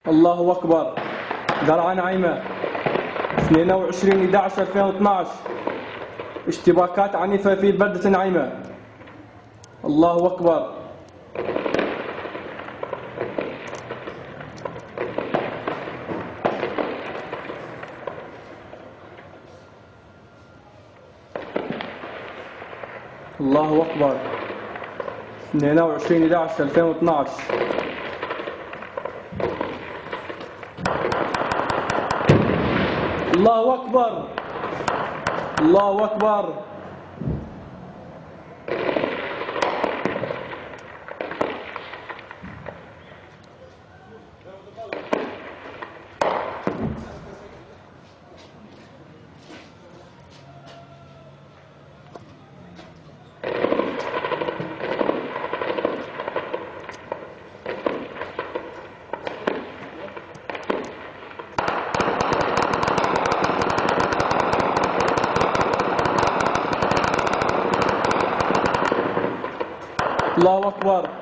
الله أكبر. درعا نعيمة 22/11/2012. اشتباكات عنيفة في بلدة نعيمة. الله أكبر. الله أكبر. 22/11/2012. الله أكبر. الله أكبر. الله أكبر.